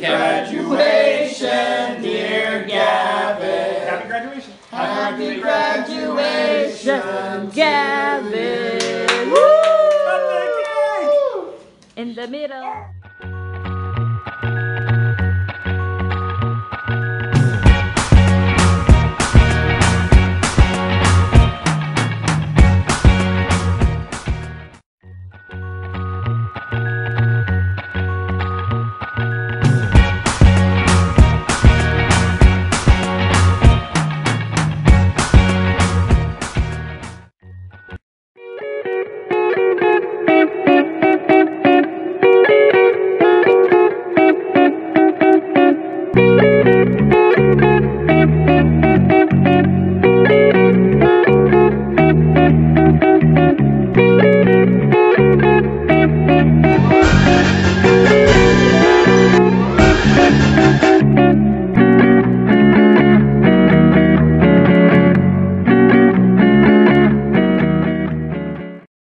graduation, dear Gavin. Happy graduation. Happy graduation, Gavin. Cut the cake! In the middle.